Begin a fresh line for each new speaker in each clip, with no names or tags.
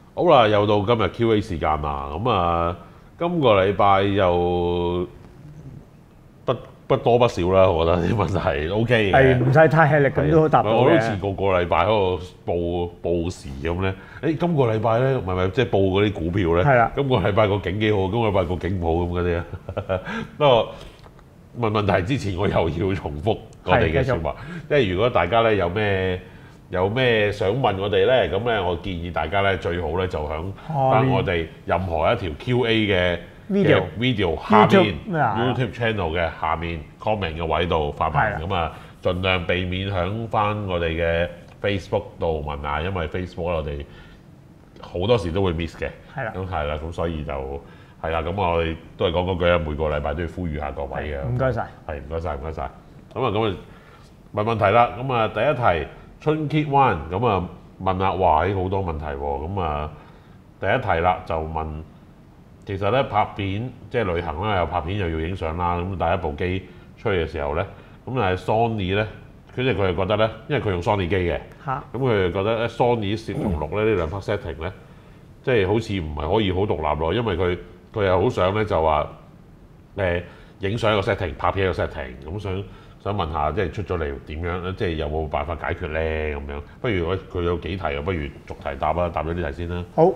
好啦，又到今日 Q&A 時間啦。咁啊，今個禮拜又不多不少啦，我覺得啲問題 OK 嘅。
係唔使太吃力咁都答到
我都
嘅。
似個禮拜喺度報時咁咧。今個禮拜咧，唔係即係報嗰啲股票咧。
係啦。
今個禮拜個景幾好，今個禮拜個景唔好咁嗰啲啊。不過問問題之前，我又要重複我哋嘅説話，即係如果大家咧有咩想問我哋咧，咁咧我建議大家咧最好咧就響翻我哋任何一條 Q&A 嘅video 下面 YouTube channel 嘅下面 comment 嘅位度發問，咁啊盡量避免響翻我哋嘅 Facebook 度問啊，因為 Facebook 我哋好多時都會 miss 嘅。
係啦。
咁係啦，咁所以就係啦，咁我哋都係講嗰句啊，每個禮拜都要呼籲下各位嘅。
唔該晒。
係唔該晒，唔該晒。咁啊問題啦。咁啊第一題春 Kit One 咁啊問下，哇！好多問題喎。咁啊第一題啦就問，其實咧拍片即係旅行啦，又拍片又要影相啦。咁帶一部機出去嘅時候咧，咁但係 Sony 咧，佢係覺得咧，因為佢用 Sony 機嘅，咁佢係覺得咧 Sony 攝同錄咧呢兩 part setting 咧，即係好似唔係可以好獨立咯，因為佢又好想咧就話影相一個 setting， 拍片一個 setting， 咁想問下，即係出咗嚟點樣咧？即係有冇辦法解決咧？咁樣，不如佢有幾題啊？不如逐題答啦，答咗啲題先啦。
好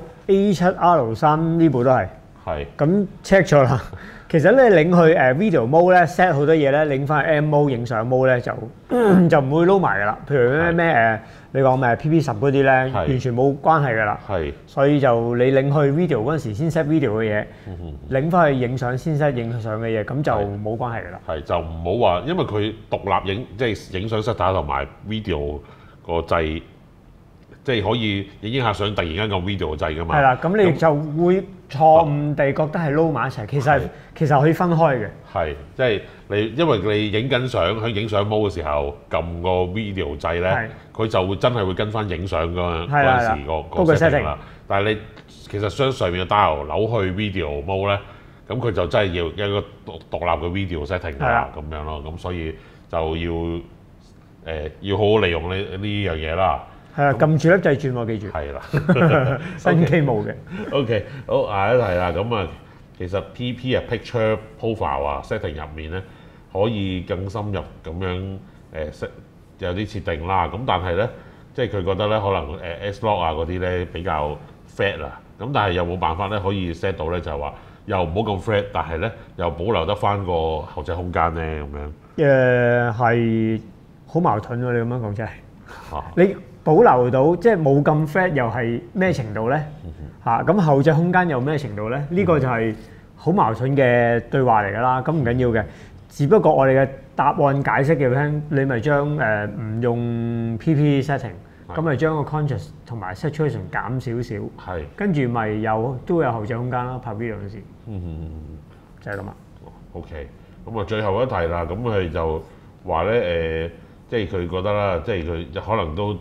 A7R3 呢部都係。
係。
咁 check 咗啦。其實咧，領去video mode 咧 set 好多嘢咧，領翻去 M mode 影相 mode 咧就唔會撈埋㗎啦。譬如咩你講咩 PP10 嗰啲咧，完全冇關係㗎啦。
係。所
以就你領去 video 嗰陣時先 set video 嘅嘢，領翻去影相先 set 影相嘅嘢，咁就冇關係㗎啦。
係就唔好話，因為佢獨立影即係影相 setter 同埋 video 個掣。即係可以影下相，突然間個 video 掣㗎嘛。
係啦，咁你就會錯誤地覺得係撈埋一齊，其實可以分開嘅。
係，即係因為你影緊相喺影相 mode 嘅時候，撳個 video 掣咧，佢就會真係會跟翻影相嗰陣時個 setting 啦。但係你其實上面嘅 dial 扭去 video mode 咧，咁佢就真係要一個獨立嘅 video setting 啦，咁樣咯。咁所以就要好好利用呢樣嘢啦。
係啊，撳住粒掣轉喎，記住。
係啦，
新機冇嘅。
OK， 好，下一題啦。咁啊，其實 PP 啊 Picture Profile 啊 setting 入面咧，可以更深入咁樣有啲設定啦。咁但係咧，即係佢覺得咧，可能S-Log 啊嗰啲咧比較 fat 啊。咁但係有冇辦法咧可以 set 到咧？就係話又唔好咁 fat，但係咧又保留得翻個後置空間咧咁樣。
係好矛盾喎！你咁樣講真係。你保留到即係冇咁 fat 又係咩程度咧？咁後置空間又咩程度咧？呢個就係好矛盾嘅對話嚟㗎啦。咁唔緊要嘅，只不過我哋嘅答案解釋嘅聽，你咪將唔用 PP setting， 咁咪將個 contrast 同埋 saturation 減少少，跟住咪都有後置空間啦。拍 video 嗰時，就係咁啦。
OK， 咁啊最後一題啦，咁佢就話咧即係佢覺得啦，即係佢可能都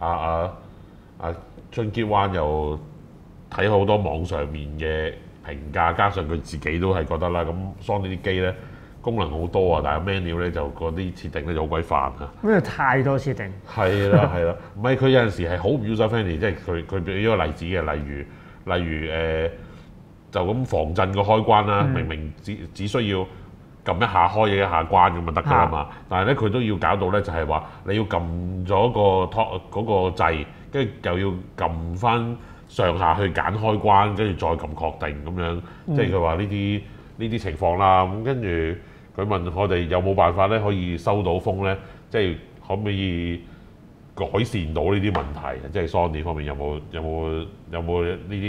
春 Kit One 又睇好多網上面嘅評價，加上佢自己都係覺得啦，咁 Sony 啲機咧功能好多啊，但係 menu 咧就嗰啲設定咧就好鬼煩啊！
因為太多設定。
係啦，唔係佢有陣時係好唔 user friendly，即係佢俾咗個例子嘅，例如就咁防震個開關啦，明明只需要撳一下開一下關咁就得㗎啦嘛，但係咧佢都要搞到咧就係話你要撳咗個掣，跟住又要撳翻上下去揀開關，跟住再撳確定咁樣，即係佢話呢啲情況啦。咁跟住佢問我哋有冇辦法咧可以收到風咧，即係可唔可以改善到呢啲問題？即係 Sony 方面有冇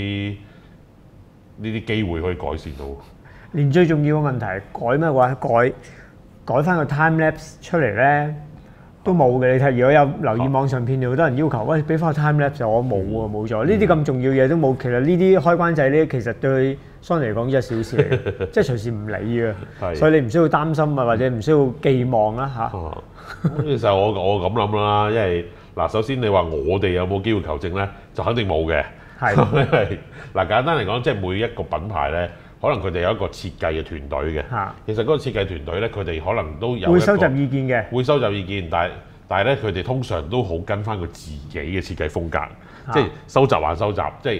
呢啲機會可以改善到？
連最重要嘅問題改咩話？改翻個 time lapse 出嚟咧都冇嘅。你睇，如果有留意網上片，好多人要求，喂，俾翻個 time lapse，我冇喎，冇咗。呢啲咁重要嘢都冇。其實呢啲開關掣咧，其實對 Sony 嚟講真係小事嚟，即係隨時唔理嘅。所以你唔需要擔心啊，或者唔需要寄望啦嚇。
其實我咁諗啦，因為嗱，首先你話我哋有冇機會求證咧，就肯定冇嘅。因為嗱簡單嚟講，即係每一個品牌咧。可能佢哋有一個設計嘅團隊嘅，其實嗰個設計團隊咧，佢哋可能都有會
收集意見嘅，
會收集意見，但係咧，佢哋通常都好跟翻佢自己嘅設計風格，即係收集還收集，即係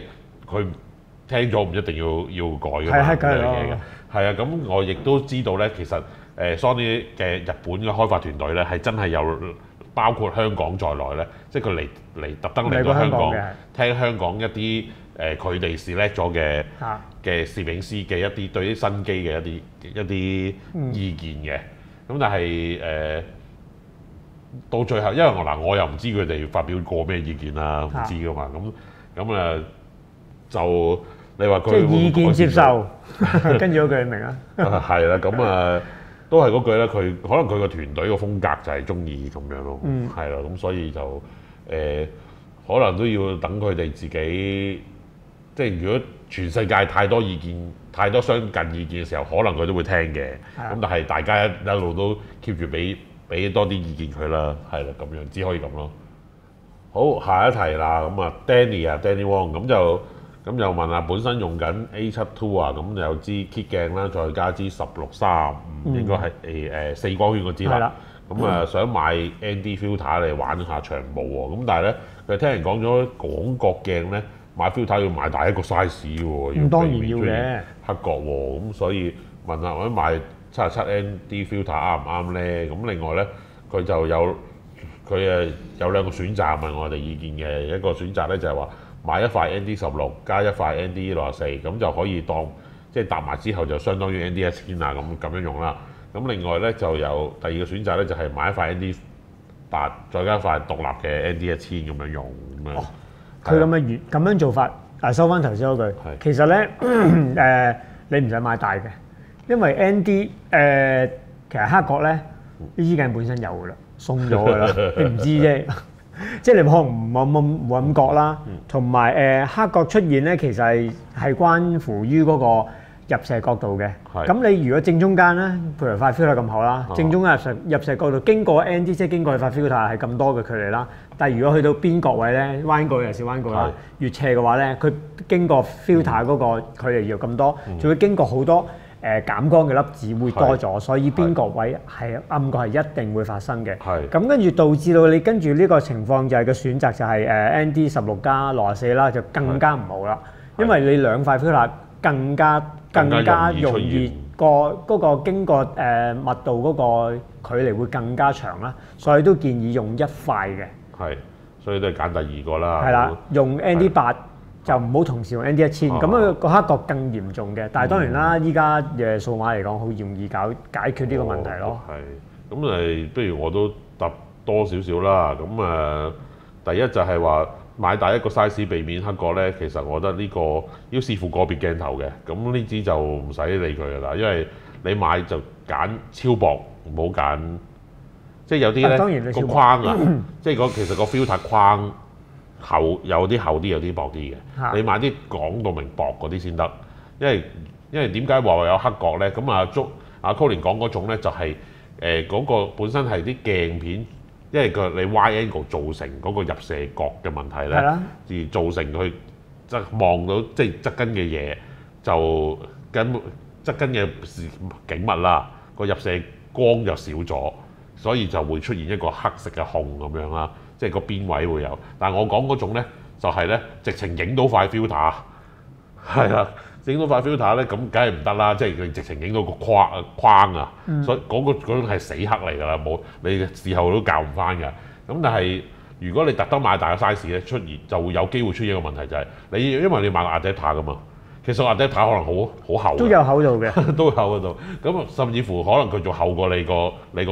佢聽咗唔一定要改㗎嘛，
係
呢樣嘢嘅。係啊，咁我亦都知道咧，其實Sony 嘅日本嘅開發團隊咧係真係有包括香港在內咧，即係佢嚟特登嚟到香港聽香港一啲佢哋 select 咗嘅攝影師嘅一啲對啲新機嘅一啲意見嘅。咁但係到最後，因為我又唔知佢哋發表過咩意見啦，唔知㗎嘛。咁就你話佢
即係意見接受，跟住嗰句你明啊？
係啦，咁都係嗰句啦。佢可能佢個團隊個風格就係中意咁樣咯，係啦。咁所以就可能都要等佢哋自己，即係如果全世界太多意見、太多相近意見嘅時候，可能佢都會聽嘅。咁但係大家一路都 keep 住俾多啲意見佢啦，係啦，咁樣只可以咁咯。好，下一題啦，咁Danny Wong 咁又問下本身用緊 A7II 啊，咁有支 kit 鏡啦，再加支16-35，應該係4光圈嗰支啦。咁想買 ND filter 嚟玩下長模喎，咁但係咧佢聽人講咗廣角鏡咧買 filter 要買大一個 size 喎，
咁當然要嘅
黑角喎，咁所以問下我買77 ND filter 啱唔啱咧？咁另外咧佢就有兩個選擇問我哋意見嘅，一個選擇咧就係話買一塊 ND16加一塊 ND64，咁就可以當即係搭埋之後就相當於 ND1000啊咁樣用啦。咁另外咧就有第二個選擇咧就係買一塊 ND8再加一塊獨立嘅 ND1000咁樣用咁樣。
佢咁樣做法，收翻頭先嗰句，其實咧你唔使買大嘅，因為 ND 其實黑角咧呢支鏡本身有㗎啦，送咗㗎啦，你唔知啫。即係你可能冇咁覺啦，同埋黑角出現咧，其實係關乎於嗰個入射角度嘅。咁你如果正中間咧，譬如塊 filter 咁好啦，正中間入射角度經過 ND 即係經過塊 filter 係咁多嘅距離啦。但係如果去到邊角位咧，彎角又是彎角啦，越斜嘅話咧，佢經過 filter 嗰個距離要咁多，仲會經過好多減光嘅粒子會多咗，所以邊角位係暗角係一定會發生嘅。咁跟住導致到你跟住呢個情況就係個選擇就係ND16加64啦，就更加唔好啦，因為你兩塊 filter 更加容易嗰個經過密度嗰個距離會更加長啦，所以都建議用一塊嘅。係，
所以都係揀第二個啦。
係啦，用 ND8。就唔好同時用 ND1000，咁個黑角更嚴重嘅。但係當然啦，依家嘅數碼嚟講，好容易解決呢個問題咯。
係，咁不如我都答多少少啦。咁第一就係話買大一個 size 避免黑角咧，其實我覺得呢個要視乎個別鏡頭嘅。咁呢支就唔使理佢㗎啦，因為你買就揀超薄，唔好揀。即係有啲咧個框啊，即係其實個 filter 框。有啲厚啲，有啲薄啲嘅。你買啲講到明薄嗰啲先得，因為點解話有黑角咧？咁阿 Colin 講嗰種咧就係嗰個本身係啲鏡片，因為你 wide angle 造成嗰個入射角嘅問題咧，而造成佢望到即係側跟嘅嘢就跟側跟嘅景物啦，個入射光就少咗，所以就會出現一個黑色嘅控咁樣啦。即係個邊位會有，但係我講嗰種咧，就係咧直情影到塊 filter，係啦，影到塊 filter 咧，咁梗係唔得啦，即係佢直情影到個框啊，所以嗰種係死黑嚟㗎啦，冇你事後都教唔翻㗎。咁但係如果你特登買大嘅 size 咧，出現就會有機會出現一個問題，就係因為你買 adapter 㗎嘛。其實 adapter 可能好厚，
都有厚度嘅，
都有厚度。咁甚至乎可能佢仲厚過你個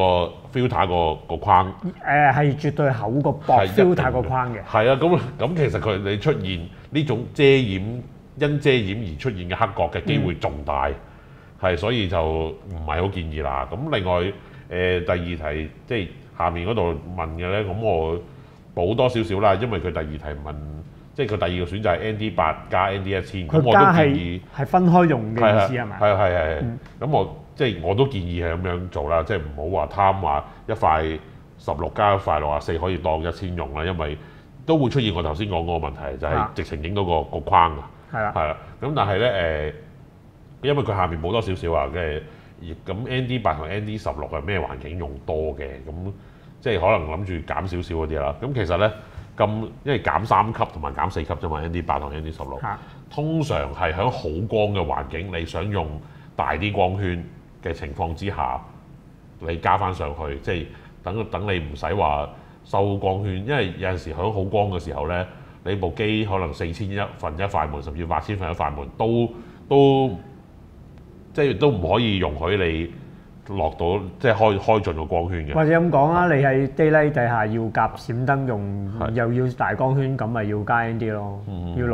filter 個框。
係絕對厚過薄 filter 個框嘅。
係啊，咁其實你出現呢種因遮掩而出現嘅黑角嘅機會仲大，所以就唔係好建議啦。咁另外第二題即係下面嗰度問嘅咧，咁我補多少少啦，因為佢第二題問。即係佢第二個選擇係 ND8加 ND1000，咁我都建議
係分開用嘅意思係咪？
係。咁我都建議係咁樣做啦，即係唔好話貪話一塊16加一塊64可以當1000用啦，因為都會出現我頭先講嗰個問題，就係直情影到個框啊。係啦。咁但係咧因為佢下面冇多少少啊嘅，咁 ND8 同 ND16係咩環境用多嘅？咁即係可能諗住減少少嗰啲啦。咁其實咧咁，因為減3級同埋減4級啫嘛，ND8同 ND16。通常係喺好光嘅環境，你想用大啲光圈嘅情況之下，你加翻上去，即係等你唔使話收光圈，因為有陣時喺好光嘅時候咧，你部機可能4000分一快門，甚至8000分一快門都即係都唔可以容許你落到即係開盡個光圈嘅。或
者咁講啊，你喺 daylight 底下要夾閃燈用，又要大光圈，咁咪要加 ND 咯，要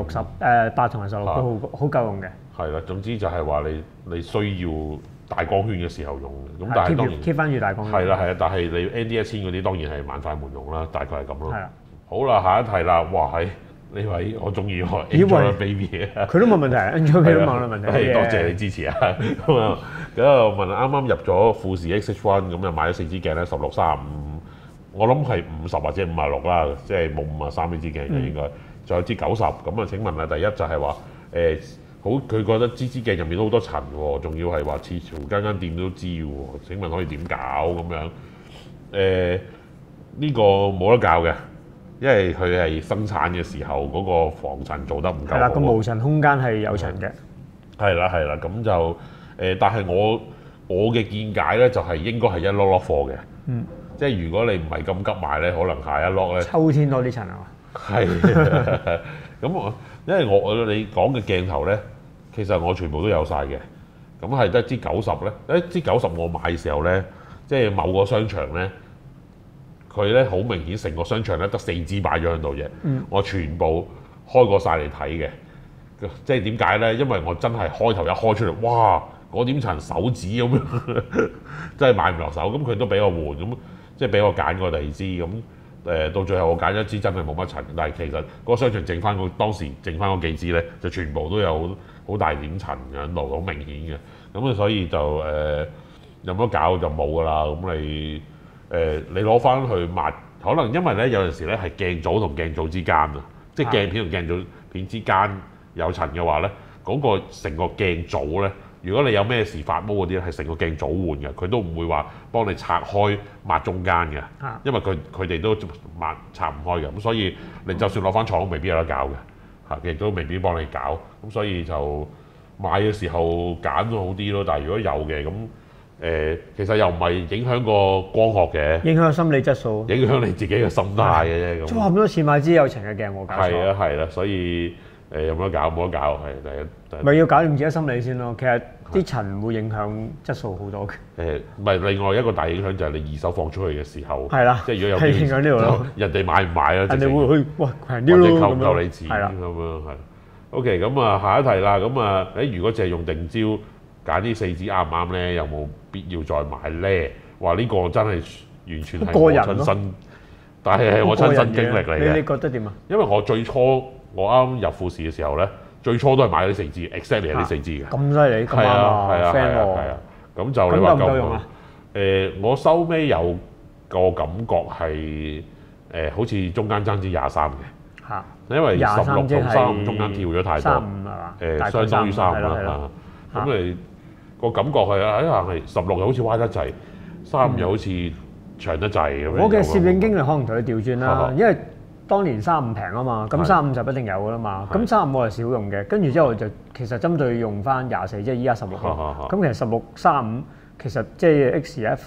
8同埋16都好夠用嘅。
係啦，總之就係話你需要大光圈嘅時候用嘅，咁但係當然
keep 翻住大光圈。
係啦，但係你 ND1000嗰啲當然係慢快門用啦，大概係咁咯。
係啦。
好啦，下一題啦，哇係呢位我中意喎 Angelababy 啊，
佢都冇問題 ，Angelababy 都冇問題。
多謝你支持啊！咁啊問啱啱入咗富士 X-H1，咁就買咗4支鏡咧，16、35，我諗係50或者56啦，即係冇53呢支鏡嘅應該，仲有支90。咁啊請問啊，第一就係話好，佢覺得支鏡入面都好多塵喎，仲要係話次間店都知喎。請問可以點搞咁樣？呢個冇得搞嘅，因為佢係生產嘅時候嗰個防塵做得唔夠好。係啦，
個無塵空間係有塵嘅。係
啦，咁就但係我嘅見解咧，就係應該係一粒貨嘅。即係如果你唔係咁急買咧，可能下一粒咧。
秋天多啲塵係嘛？
係。咁因為你講嘅鏡頭咧，其實我全部都有晒嘅。咁係得支90咧，支90我買嘅時候咧，即係某個商場咧，佢咧好明顯成個商場咧得4支擺咗喺度嘅。我全部開過晒嚟睇嘅。即係點解咧？因為我真係開頭一開出嚟，哇！嗰點層手指咁樣，真係買唔落手。咁佢都俾我換，咁即係俾我揀過第2支。咁到最後我揀咗一支真係冇乜塵，但係其實嗰個商場剩翻當時剩翻嗰幾支咧，就全部都有好大點塵喺度，好明顯嘅。咁所以就有乜搞就冇㗎啦。咁你攞翻去抹，可能因為咧有陣時咧係鏡組同鏡組之間啊，即係鏡片同鏡組片之間有塵嘅話咧，嗰個成個鏡組咧，如果你有咩事發毛嗰啲咧，係成個鏡組換嘅，佢都唔會話幫你拆開抹中間嘅，因為佢哋都拆唔開嘅，咁所以你就算攞翻廠，未必有得搞嘅，亦都未必幫你搞，咁所以就買嘅時候揀咗好啲咯。但係如果有嘅咁其實又唔係影響個光學嘅，
影響心理質素，
影響你自己嘅心態嘅啫。
咁花咁多錢買支有塵嘅鏡，我搞錯。
係啦，所以有冇得搞？冇得搞，係第一。
咪要搞掂自己心理先咯。其實啲塵會影響質素好多嘅。
唔係另外一個大影響就係你二手放出去嘅時候，
係啦，
即係如果有
係影響呢度咯。
人哋買唔買啊？
人哋會去喂平啲咯，
或者扣唔扣你錢
係啦
咁樣係。OK，咁啊下一題啦。咁啊如果淨係用定焦揀啲4支啱唔啱咧？有冇必要再買咧？話呢個真係完全係我親身，但係我親身經歷嚟嘅。
你覺得點啊？
因為我最初我啱入富士嘅時候咧，最初都係買咗啲4支 ，exactly 係啲4支嘅。
咁犀利，咁啱啊 friend 喎。
咁就你話
夠唔夠用啊？
我收尾有個感覺係好似中間爭支23嘅。
嚇！
因為16同35中間跳咗太多。
35係嘛？
相當於35啦。咁你個感覺係係16又好似歪得滯，35又好似長得滯咁樣。
我嘅攝影經歷可能同你調轉啦，因為當年35平啊嘛，咁35就一定有噶啦嘛。咁35我係少用嘅，跟住之後就其實針對用翻24，即係依家16咯。咁其實16、35其實即係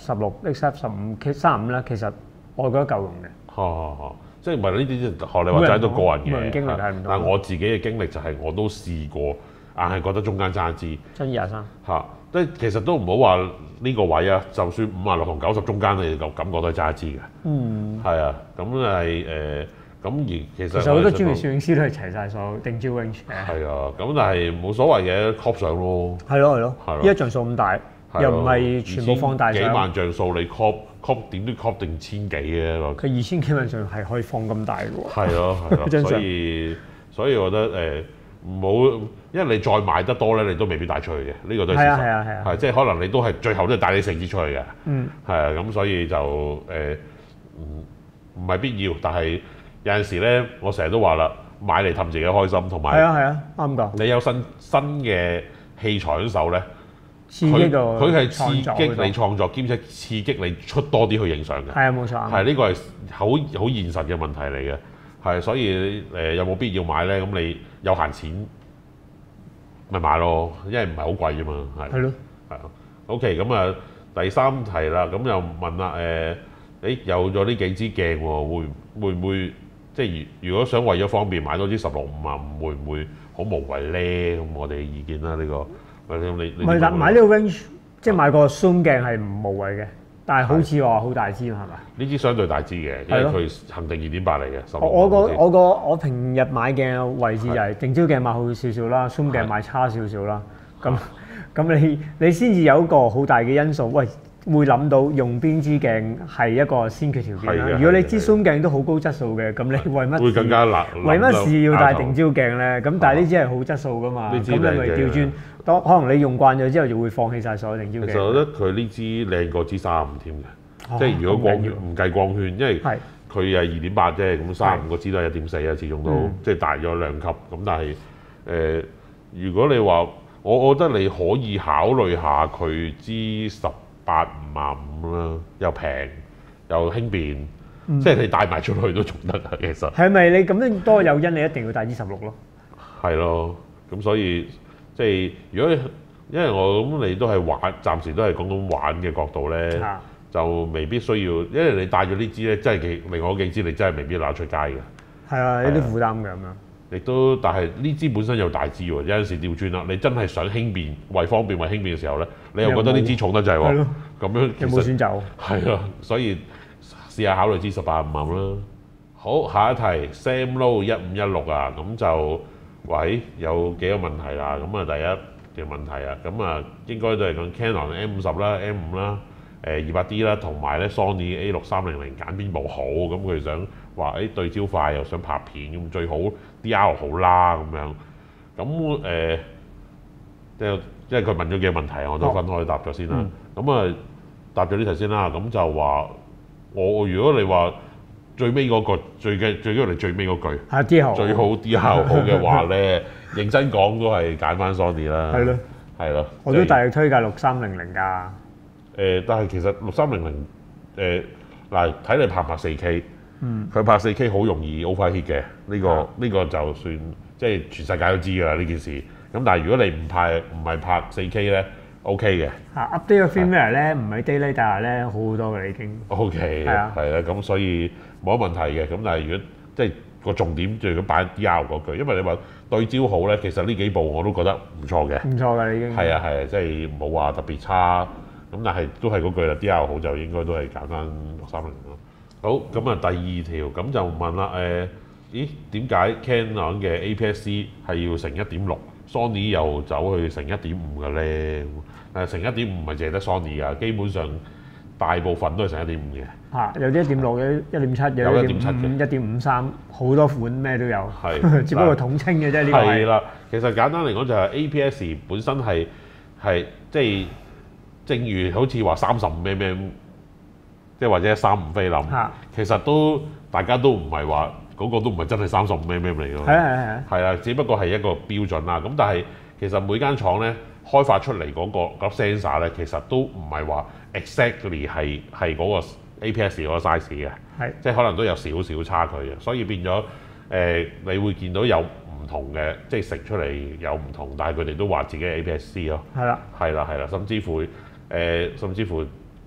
XF16、XF15、35咧，其我覺得夠用嘅。
即係唔係呢啲學你話齋都個人嘅，
經歷係唔同。
但係我自己嘅經歷就係我都試過，硬係覺得中間爭一支。
爭23。
即係其實都唔好話呢個位啊，就算56同90中間，你感覺都係爭一支嘅。係啊，咁係咁而其實好多專業攝影師都係齊晒所有定焦 range 嘅。係啊，咁但係冇所謂嘅 crop 相咯。係咯。依家像素咁大，又唔係全部放大相。幾萬像素你 crop 點都 crop 定1000幾嘅。佢2000基本上係可以放咁大嘅喎。係咯，所以我覺得唔好，因為你再買得多咧，你都未必帶出去嘅。呢個都係事實。係即係可能你都係最後都係帶你4支出去嘅。係啊，咁所以就唔係必要，但係有陣時咧，我成日都話啦，買嚟氹自己開心，同埋
啱㗎。
你有新嘅器材喺手咧，
刺激
佢係刺激你創作，兼且刺激你出多啲去影相嘅。係啊，
冇錯。
係呢個係好現實嘅問題嚟嘅。 係，所以有冇必要買咧？咁你有閒錢咪買咯，因為唔係好貴啫嘛。
係咯。
係啊。OK， 咁啊第三題啦，咁又問啦有咗呢幾支鏡喎，會唔會即係如果想為咗方便買多支16-55，會唔會好無謂咧？咁我哋嘅意見啦，呢個或者你
唔係，但買呢個 range 即係買個 zoom 鏡係唔無謂嘅，但係好似話好大支係咪？
呢支相對大支嘅，因為佢恒定2.8嚟嘅。
我平日買嘅位置就係定焦鏡買好少少啦，zoom 鏡買差少少啦。咁你先至有一個好大嘅因素，喂，會諗到用邊支鏡係一個先決條件啦。如果你支 zoom 鏡都好高質素嘅，咁你為乜
會更加難？
為乜事要戴定焦鏡咧？咁但係呢支係好質素噶嘛，咁你咪調轉。可能你用慣咗之後，就會放棄晒所有定焦鏡。
其實我覺得佢呢支靚過支35添嘅，即係如果唔計光圈，因為佢係2.8啫，咁35個支都係1.4啊，始終都即係大咗2級。咁但係如果你話，我覺得你可以考慮下佢支18-55啦，又平又輕便，即係你帶埋出去都仲得啊。其實
係咪你咁樣多誘因，你一定要帶支16咯？
係咯，咁所以。即係如果因為我咁你都係玩，暫時都係講緊玩嘅角度咧，就未必需要，因為你帶咗呢支咧，真係另外嗰幾支你真係未必攞出街嘅。係啊，有啲負擔嘅咁樣。亦都，但係呢支本身有大支喎，有陣時調轉啦，你真係想輕便、為方便為輕便嘅時候咧，你又覺得呢支重得滯喎，咁樣
有冇選擇？
係啊，所以試下考慮支18-55啦。好，下一題 Sam Low 1516啊，咁就。喂，有幾個問題啦，咁啊第一嘅問題啊，咁啊應該都係講 Canon M50啦、M5啦、200D 啦，同埋咧 Sony A6300揀邊部好？咁佢想話對焦快又想拍片，咁最好 DR 好啦咁樣。咁即係佢問咗幾個問題，我都分開答咗先啦。咁答咗呢題先啦。咁就話我如果你話。最尾嗰個最緊要你最尾嗰句
，DR
最好 DR 好嘅話咧，認真講都係揀翻 Sony 啦。
係咯，
係咯。
我都大力推介6300㗎。
但係其實6300嗱睇你拍唔拍 4K，佢拍 4K 好容易 overheat 嘅，呢個就算即係全世界都知㗎啦呢件事。咁但係如果你唔係拍 4K 咧 ，OK 嘅。
update 個 firmware 咧，唔係 daily 但係咧好好多㗎已經。
OK。係啊。係啦，咁所以。冇乜問題嘅，咁但係如果即係個重點，最緊擺 DR 嗰句，因為你話對焦好咧，其實呢幾部我都覺得唔錯嘅。唔錯㗎，已經。係啊，即係冇話特別差，咁但係都係嗰句啦 DR 好就應該都係揀翻6300咯。好，咁啊第二條咁就問啦，咦點解 Canon 嘅 APS-C 係要成 1.6，Sony 又走去成 1.5 嘅咧？成 1.5 唔係淨係得 Sony 㗎，基本上大部分都係成 1.5 嘅。有啲
1.6，有1.7，有1.5、1.53，好多款咩都有。係，只不過統稱嘅啫。呢個係
啦，其實簡單嚟講就係 APS 本身係即係正如好似話35mm，即係或者35菲林，其實都大家都唔係話嗰個都唔係真係35mm嚟咯。係啊，只不過係一個標準啦。咁但係其實每間廠咧開發出嚟嗰個 sensor 咧，其實都唔係話 exactly 係嗰個。APS 嗰個 size 嘅，即係可能都有少少差距嘅，所以變咗你會見到有唔同嘅，即係食出嚟有唔同，但係佢哋都話自己係 APS-C 咯。係啦，甚至乎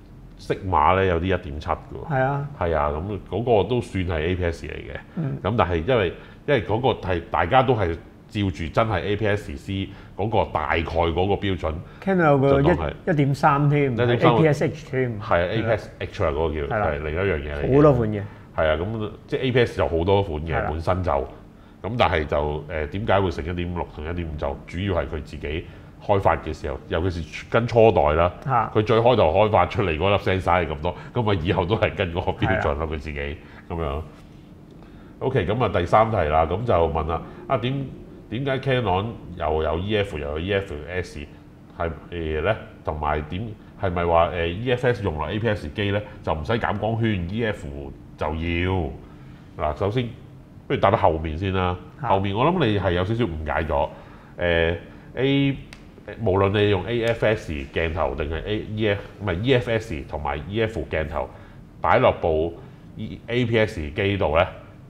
Sigma咧有啲1.7嘅喎。係啊，咁嗰個都算係 APS 嚟嘅。咁但係因為嗰個係大家都係照住真係 APS-C 嗰個大概嗰個標準。
Canon 有個1.3添，APS-H 添。
係啊 ，APS-H 啊嗰個叫係另一樣嘢嚟。
好多款嘅。
係啊，咁即係 APS 有好多款嘅本身就，咁但係就點解會成1.6同1.5就主要係佢自己開發嘅時候，尤其是跟初代啦，佢最開頭開發出嚟嗰粒 sensor 係咁多，咁咪以後都係跟嗰個標準咯，佢自己咁樣。OK， 咁啊第三題啦，咁就問啦，點解 Canon 又有 EF 又有 EF-S 係咧？同埋係咪話EF-S 用落 APS 機咧就唔使減光圈 ，EF 就要嗱？首先不如答到後面先啦。後面我諗你係有少少誤解咗。無論你用 AF-S 鏡頭定係 EF-S 同埋 EF 鏡頭擺落部 APS 機度咧，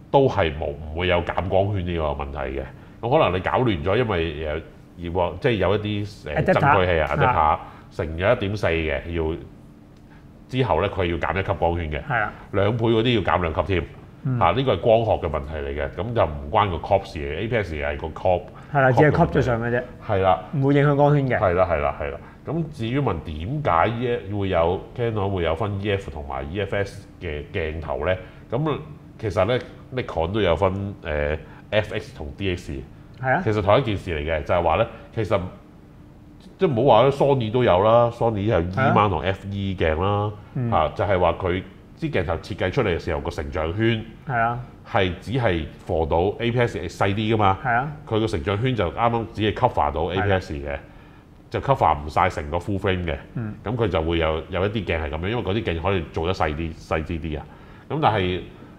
都係唔會有減光圈呢個問題嘅。咁可能你搞亂咗，因為即係有一啲增距器啊，adapter成咗1.4嘅，要之後咧佢要減1級光圈嘅，2倍嗰啲要減2級添。呢個係光學嘅問題嚟嘅，咁就唔關個 crop 事嘅 ，APS 係個 crop。
係啦，只係 crop 咗上嘅啫。係啦，唔會影響光圈嘅。
係啦。咁至於問點解會有 Canon 會有分 EF 同埋 EFS 嘅鏡頭咧？咁其實咧 Nikon 都有分FX 同 DX。係啊。其實同一件事嚟嘅，就係話咧，其實即係唔好話咧 Sony 都有啦 ，Sony 有 E mount 同 FE 鏡啦，就係話佢支鏡頭設計出嚟嘅時候個成像圈係只係 for 到 APS 細啲噶嘛，佢個成像圈就啱啱只係 cover 到 APS 嘅，就 cover 唔晒成個 full frame 嘅，咁佢就會有一啲鏡係咁樣，因為嗰啲鏡可以做得細緻啲啊。咁但係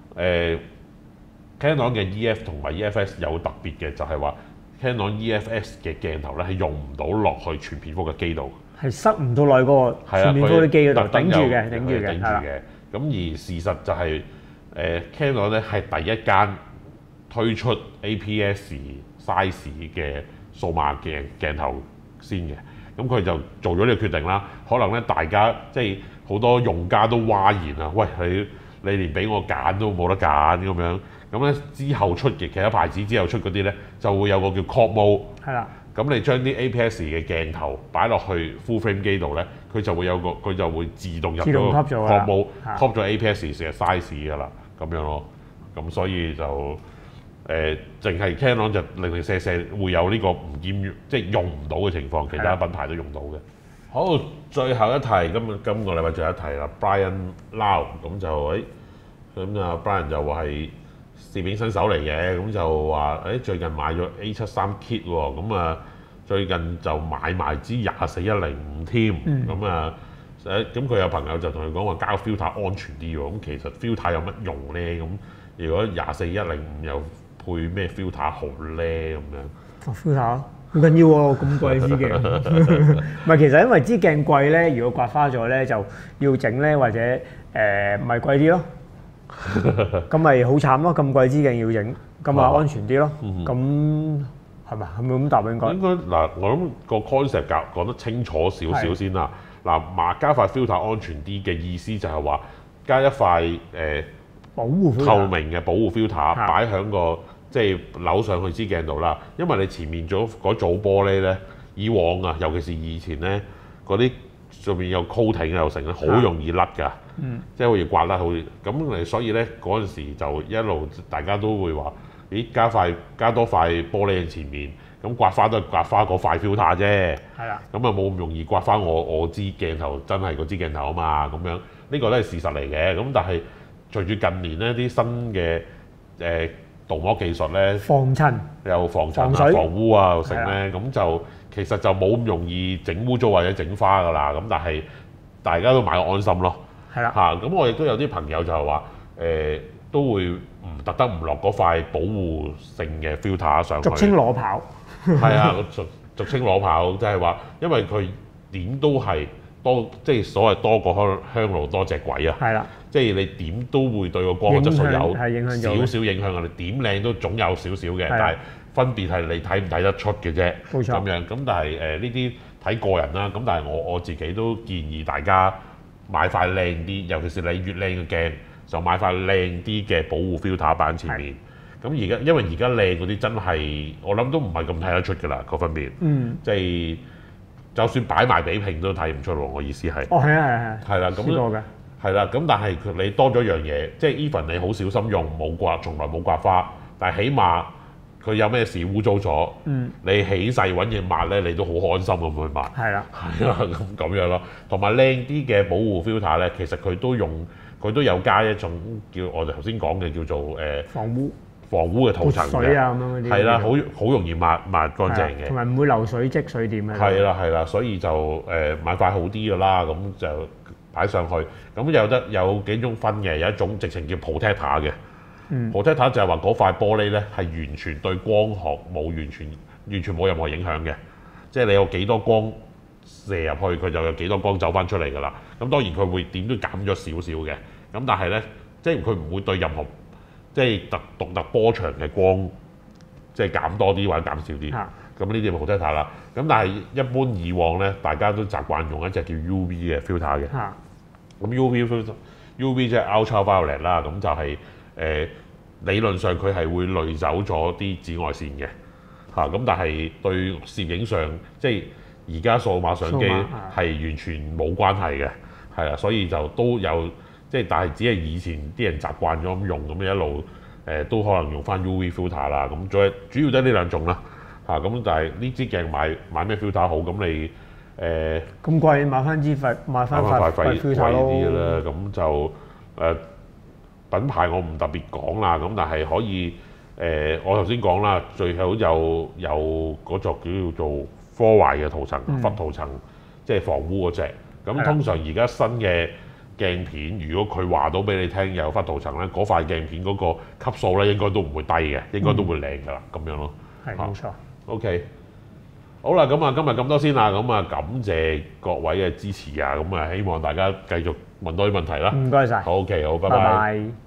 Canon 嘅 EF 同埋 EFS 有特別嘅，就係話 Canon EFS 嘅鏡頭咧係用唔到落去全片幅嘅機度，係塞唔到落嗰個全片幅嘅機嗰度，頂住嘅。咁而事實就係Canon 咧係第一間推出 APS size 嘅數碼鏡頭先嘅，咁佢就做咗呢個決定啦。可能咧大家即係好多用家都嘩然啊，喂你連俾我揀都冇得揀咁樣。咁咧之後出嘅其他牌子之後出嗰啲咧就會有個叫 crop mode。係啦。咁你將啲 APS 嘅鏡頭擺落去 full frame 機度咧，佢就會自動入咗 crop mode，crop 咗 APS 嘅 size 㗎啦，咁樣咯。咁所以就淨係 Canon 就零零舍舍會有呢個唔兼即係用唔到嘅情況，其他品牌都用到嘅。好，最後一題，今個禮拜最後一題啦 ，Brian Lau 咁就咁啊 Brian 就話係攝影新手嚟嘅，咁就話最近買咗 A73 kit 喎，咁啊最近就買埋支24-105添，咁啊咁佢有朋友就同佢講話加個 filter 安全啲喎，咁其實 filter 有乜用咧？咁如果24-105又配咩 filter 好咧？咁樣filter 好緊要喎，咁貴支鏡，唔係其實因為支鏡貴咧，如果刮花咗咧就要整咧，或者咪貴啲咯。咁咪好慘咯！咁貴支鏡要整，咁咪安全啲咯。咁係咪咁答應該？應該嗱，我諗個 concept 講得清楚少少先啦。嗱，加塊 filter 安全啲嘅意思就係話加一塊保護透明嘅保護 filter 擺喺個即係扭上去支鏡度啦。因為你前面嗰組玻璃咧，以往啊，尤其是以前咧，嗰啲上面有 coating 又成咧，好容易甩㗎。即係好似刮甩好似咁，所以咧嗰陣時就一路大家都會話：咦，加多塊玻璃喺前面，咁刮花都係刮花嗰塊 filter 啫。係啦。咁啊冇咁容易刮花我支鏡頭真係嗰支鏡頭啊嘛，咁樣呢個都係事實嚟嘅。咁但係隨住近年咧啲新嘅鍍膜技術咧，防塵又防塵啊、防污啊又成咧，咁就其實就冇咁容易整污糟或者整花㗎啦。咁但係大家都買個安心咯。係啦，咁我亦都有啲朋友就係話都會特登唔落嗰塊保護性嘅 filter 上去，俗稱裸跑。係啊，俗稱裸跑，即係話因為佢點都係多，即係所謂多過香爐多隻鬼啊。係啦，即係你點都會對個光嘅質素有少少影響啊！你點靚都總有少少嘅，但係分別係你睇唔睇得出嘅啫。冇錯。咁樣咁，但係呢啲睇個人啦。咁但係我自己都建議大家買塊靚啲，尤其是你越靚嘅鏡，就買塊靚啲嘅保護 filter 擺喺前面。咁因為而家靚嗰啲真係，我諗都唔係咁睇得出㗎啦，個分別。即係就算擺埋比拼都睇唔出喎。我意思係。哦，係啊，係啦，咁係啦，咁但係你多咗樣嘢，即係 even 你好小心用，從來冇刮花，但係起碼佢有咩事污糟咗，你起勢揾嘢抹咧，你都好安心咁去抹。係啦，係啦，咁樣咯。同埋靚啲嘅保護 filter 咧，其實佢都有加一種叫我哋頭先講嘅叫做防污嘅塗層嘅。水啊咁樣嗰啲。係啦，好容易抹乾淨嘅。同埋唔會流水積水點嘅。係啦，所以就買塊好啲嘅啦，咁就擺上去。咁有幾種分嘅，有一種直情叫 protector 嘅。protector 就係話嗰塊玻璃咧係完全對光學完全冇任何影響嘅，即係你有幾多光射入去，佢就有幾多光走翻出嚟㗎啦。咁當然佢會點都減咗少少嘅，咁但係咧，即係佢唔會對任何即係獨特波長嘅光，即係減多啲或者減少啲。咁呢啲咪 protector 啦。咁但係一般以往咧，大家都習慣用一隻叫 UV 嘅 filter 嘅。咁 UV 即係 ultraviolet 啦，咁就係、理論上佢係會濾走咗啲紫外線嘅。咁但係對攝影上，即係而家數碼相機係完全冇關係嘅，係啦，所以就都有即係，但係只係以前啲人習慣咗咁用，咁一路都可能用翻 UV filter 啦。咁主要都係呢兩種啦。咁但係呢支鏡買咩 filter 好？咁你
咁貴買翻塊
貴
filter
啲啦。咁就品牌我唔特別講啦。咁但係可以我頭先講啦，最好有嗰座叫做科壞嘅塗層、氟塗層，即係防污嗰隻。咁通常而家新嘅鏡片，如果佢話到俾你聽有氟塗層咧，嗰塊鏡片嗰個級數咧應該都唔會低嘅，應該都會靚㗎啦，咁樣咯。
係冇錯。
OK， 好啦，咁啊今日咁多先啦，咁啊感謝各位嘅支持啊，咁啊希望大家繼續問多啲問題啦。
唔該晒。
好 OK， 好，拜
拜拜。